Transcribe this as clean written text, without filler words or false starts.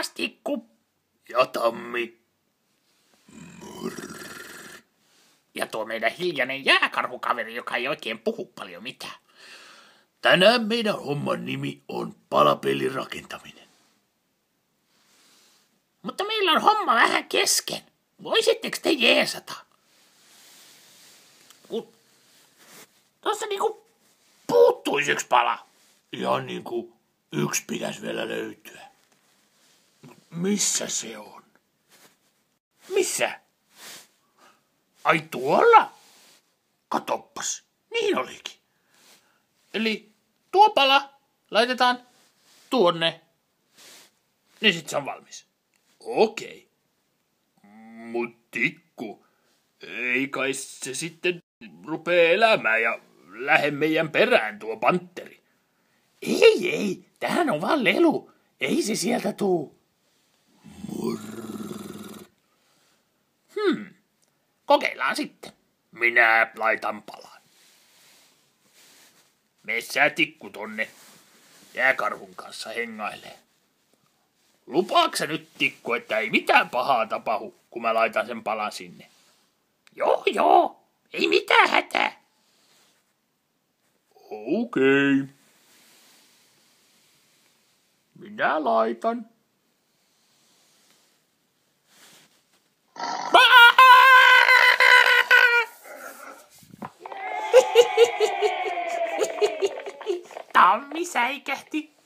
Taas Tikku. Ja Tammi. Ja tuo meidän hiljainen jääkarhukaveri, joka ei oikein puhu paljon mitään. Tänään meidän homman nimi on palapelin rakentaminen. Mutta meillä on homma vähän kesken. Voisitteko te jeesata? Tuossa niinku puuttuisi yksi pala. Ihan niinku yksi pitäisi vielä löytyä. Missä se on? Missä? Ai tuolla? Katoppas, niin olikin. Eli tuo pala laitetaan tuonne. Niin sit se on valmis. Okei. Mut Tikku, ei kai se sitten rupee elämään ja lähde meidän perään tuo pantteri. Ei, tämähän on vaan lelu. Ei se sieltä tuu. Kokeillaan sitten. Minä laitan palan. Mene sä Tikku tonne jääkarhun kanssa hengailee. Lupaatko sä nyt Tikku, että ei mitään pahaa tapahdu, kun mä laitan sen palan sinne? Joo. Ei mitään hätää. Okei. Minä laitan. Tammi säikähti.